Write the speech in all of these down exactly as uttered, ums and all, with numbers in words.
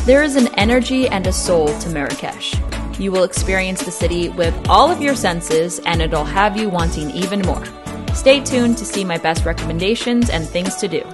There is an energy and a soul to Marrakesh. You will experience the city with all of your senses, and it'll have you wanting even more. Stay tuned to see my best recommendations and things to do.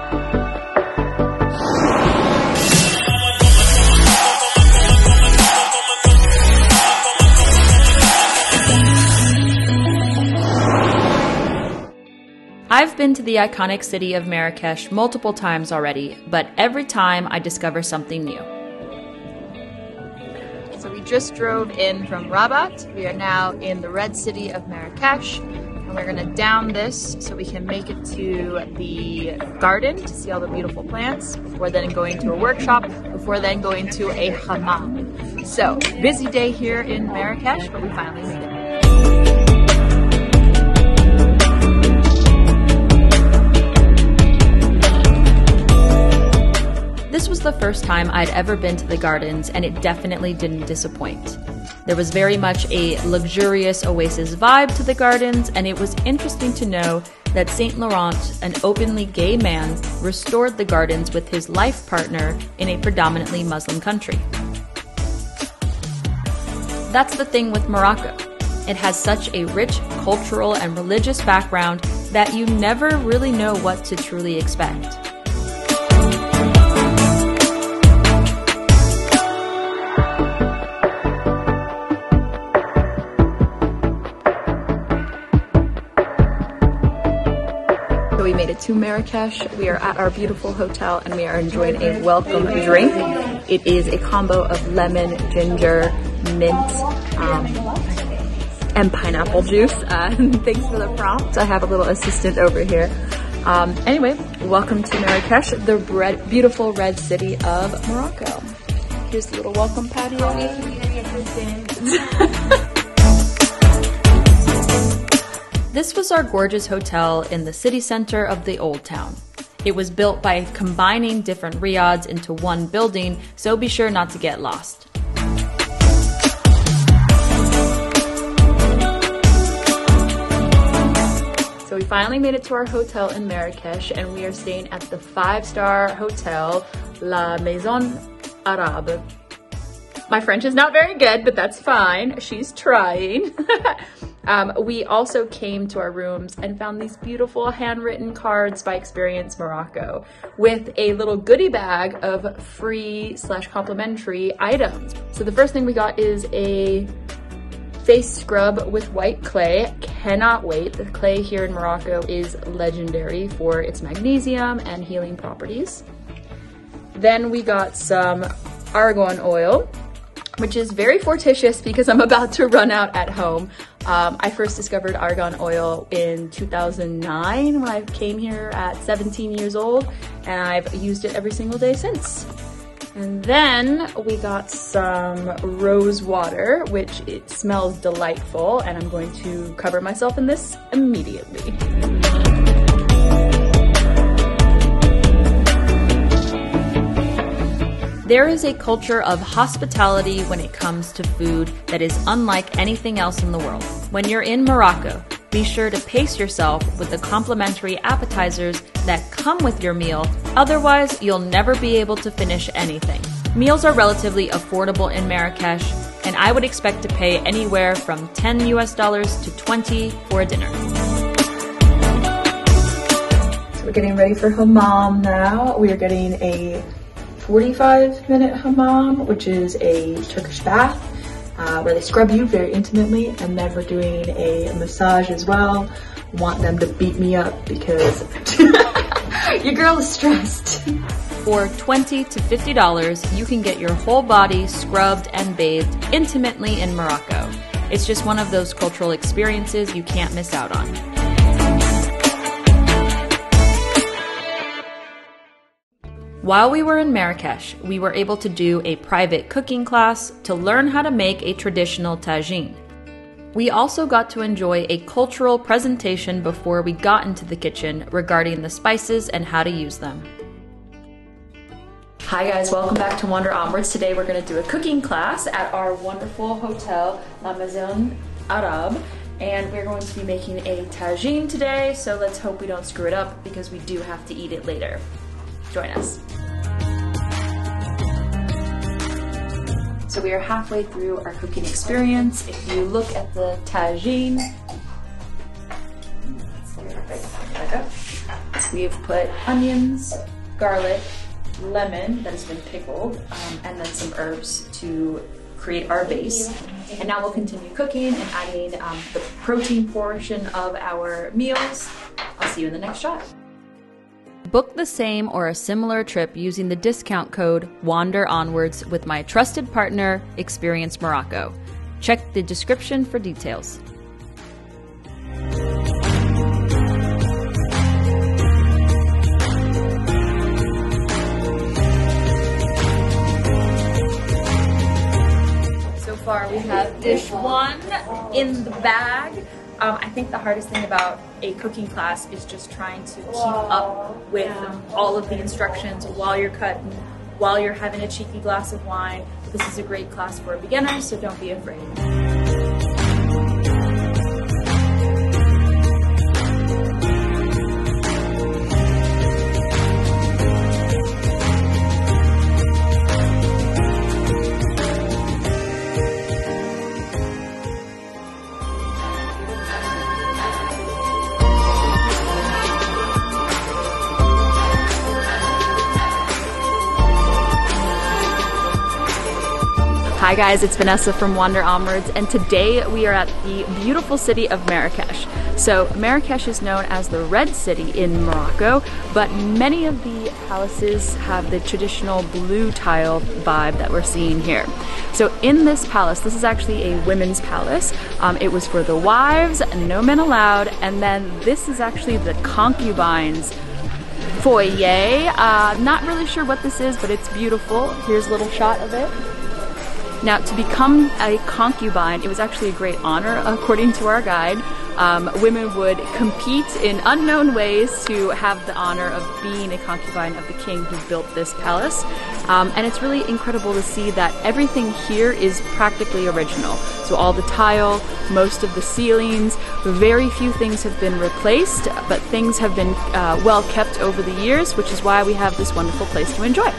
I've been to the iconic city of Marrakesh multiple times already, but every time I discover something new. So we just drove in from Rabat. We are now in the red city of Marrakesh, and we're gonna down this so we can make it to the garden to see all the beautiful plants, before then going to a workshop, before then going to a hammam. So, busy day here in Marrakesh, but we finally made it. This was the first time I'd ever been to the gardens, and it definitely didn't disappoint. There was very much a luxurious oasis vibe to the gardens, and it was interesting to know that Saint Laurent, an openly gay man, restored the gardens with his life partner in a predominantly Muslim country. That's the thing with Morocco. It has such a rich cultural and religious background that you never really know what to truly expect. We made it to Marrakesh. We are at our beautiful hotel and we are enjoying a welcome drink. It is a combo of lemon, ginger, mint, um, and pineapple juice. Uh, thanks for the prompt. I have a little assistant over here. Um, anyway, welcome to Marrakesh, the red, beautiful red city of Morocco. Here's the little welcome patio. This was our gorgeous hotel in the city center of the Old Town. It was built by combining different riads into one building, so be sure not to get lost. So we finally made it to our hotel in Marrakesh, and we are staying at the five-star hotel La Maison Arabe. My French is not very good, but that's fine. She's trying. Um, we also came to our rooms and found these beautiful handwritten cards by Experience Morocco with a little goodie bag of free slash complimentary items. So the first thing we got is a face scrub with white clay. Cannot wait. The clay here in Morocco is legendary for its magnesium and healing properties. Then we got some argan oil, which is very fortuitous because I'm about to run out at home. Um, I first discovered argan oil in two thousand nine when I came here at seventeen years old, and I've used it every single day since. And then we got some rose water, which it smells delightful, and I'm going to cover myself in this immediately. There is a culture of hospitality when it comes to food that is unlike anything else in the world. When you're in Morocco, be sure to pace yourself with the complimentary appetizers that come with your meal, otherwise you'll never be able to finish anything. Meals are relatively affordable in Marrakesh, and I would expect to pay anywhere from ten U S dollars to twenty for a dinner. So we're getting ready for hammam now. We are getting a forty-five minute hammam, which is a Turkish bath uh, where they scrub you very intimately, and then we're doing a massage as well. Want them to beat me up because your girl is stressed. For twenty to fifty dollars, you can get your whole body scrubbed and bathed intimately in Morocco. It's just one of those cultural experiences you can't miss out on. While we were in Marrakesh, we were able to do a private cooking class to learn how to make a traditional tagine. We also got to enjoy a cultural presentation before we got into the kitchen regarding the spices and how to use them. Hi guys, welcome back to Wander Onwards. Today we're going to do a cooking class at our wonderful hotel, La Maison Arabe, and we're going to be making a tagine today, so let's hope we don't screw it up because we do have to eat it later. Join us. So we are halfway through our cooking experience. If you look at the tagine, we've put onions, garlic, lemon that has been pickled, um, and then some herbs to create our base. And now we'll continue cooking and adding um, the protein portion of our meals. I'll see you in the next shot. Book the same or a similar trip using the discount code WANDERONWARDS with my trusted partner, Experience Morocco. Check the description for details. So far we have dish one in the bag. Um, I think the hardest thing about a cooking class is just trying to keep up with all of the instructions while you're cutting, while you're having a cheeky glass of wine. This is a great class for a beginner, so don't be afraid. Hi guys, it's Vanessa from Wander Onwards, and today we are at the beautiful city of Marrakesh. So Marrakesh is known as the Red City in Morocco, but many of the palaces have the traditional blue tile vibe that we're seeing here. So in this palace, this is actually a women's palace. Um, it was for the wives, no men allowed, and then this is actually the concubines foyer. Uh, not really sure what this is, but it's beautiful. Here's a little shot of it. Now, to become a concubine, it was actually a great honor, according to our guide. Um, women would compete in unknown ways to have the honor of being a concubine of the king who built this palace. Um, and it's really incredible to see that everything here is practically original. So all the tile, most of the ceilings, very few things have been replaced, but things have been uh, well kept over the years, which is why we have this wonderful place to enjoy.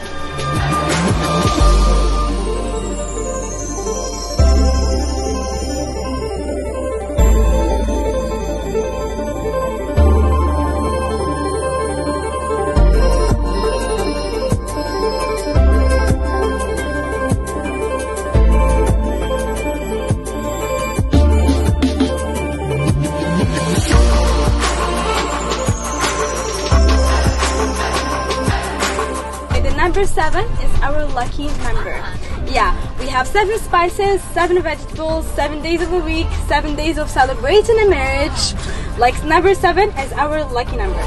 Number seven is our lucky number. Yeah, we have seven spices, seven vegetables, seven days of the week, seven days of celebrating a marriage. Like number seven is our lucky number.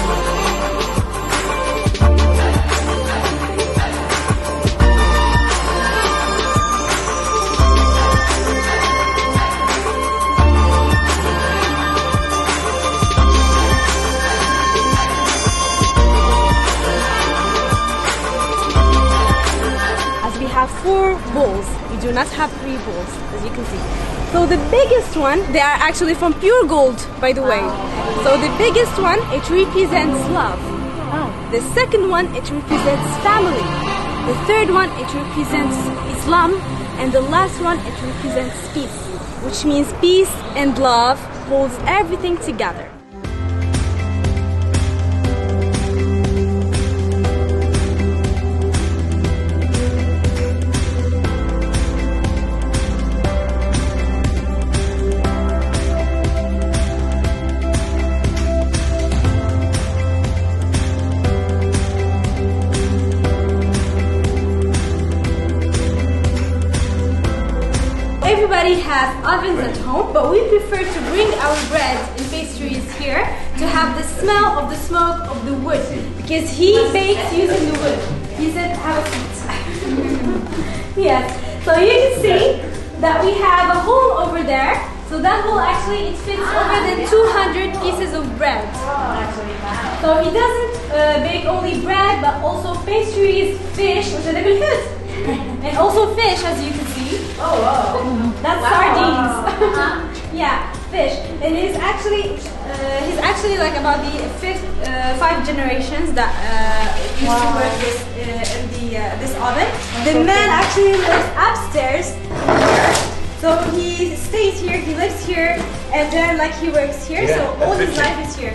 Four bowls. We do not have three bowls, as you can see. So the biggest one, they are actually from pure gold, by the way. So the biggest one, it represents love. The second one, it represents family. The third one, it represents Islam. And the last one, it represents peace, which means peace and love holds everything together. Everybody has ovens at home, but we prefer to bring our bread and pastries here to have the smell of the smoke of the wood, because he bakes using the wood. He said, have a seat. Yes, so you can see that we have a hole over there. So that hole actually, it fits over than two hundred pieces of bread. So he doesn't uh, bake only bread, but also pastries, fish, which are the good. And also fish, as you can see. Oh, wow. That's wow. Sardines. Uh-huh. Yeah, fish. And he's actually, uh, he's actually like about the fifth, uh, five generations that uh, used wow. to work this, uh, in the, uh, this oven. The man actually lives upstairs here. So he stays here, he lives here, and then like he works here. Yeah, so all his life is here.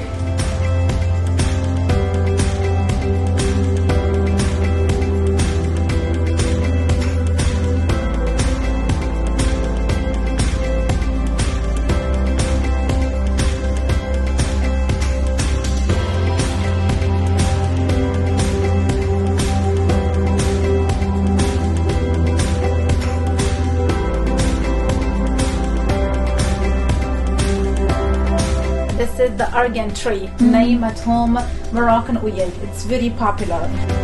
This is the argan tree, mm-hmm. Name at home Moroccan oil. It's very popular.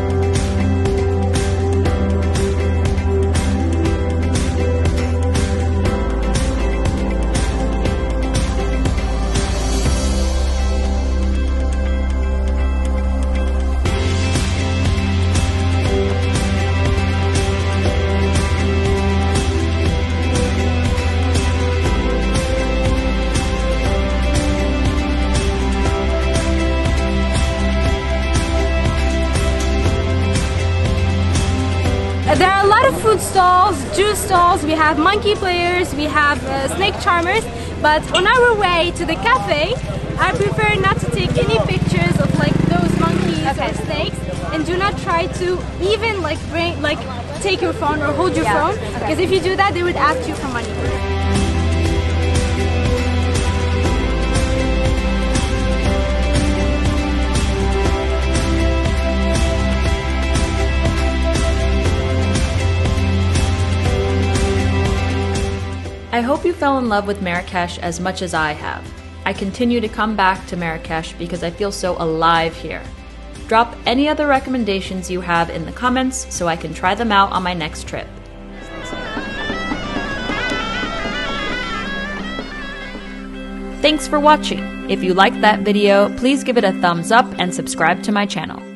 There are a lot of food stalls, juice stalls, we have monkey players, we have uh, snake charmers, but on our way to the cafe, I prefer not to take any pictures of like those monkeys okay. or snakes, and do not try to even like bring, like take your phone or hold your yeah. phone, okay. because if you do that, they would ask you for money. I hope you fell in love with Marrakesh as much as I have. I continue to come back to Marrakesh because I feel so alive here. Drop any other recommendations you have in the comments so I can try them out on my next trip. Thanks for watching. If you liked that video, please give it a thumbs up and subscribe to my channel.